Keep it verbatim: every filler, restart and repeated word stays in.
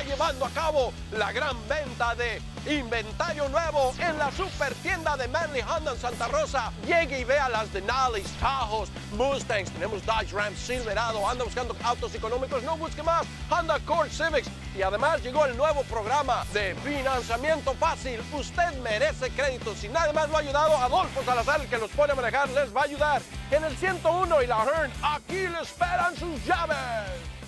está llevando a cabo la gran venta de inventario nuevo en la super tienda de Manley Honda en Santa Rosa. Llegue y vea las Denali's, Tajos, Mustangs, tenemos Dodge Ram Silverado, anda buscando autos económicos, no busque más, Honda Accord Civics. Y además llegó el nuevo programa de financiamiento fácil. Usted merece crédito. Si nadie más lo ha ayudado, Adolfo Salazar, el que los pone a manejar, les va a ayudar. En el ciento uno y la Hearn, aquí le esperan sus llaves.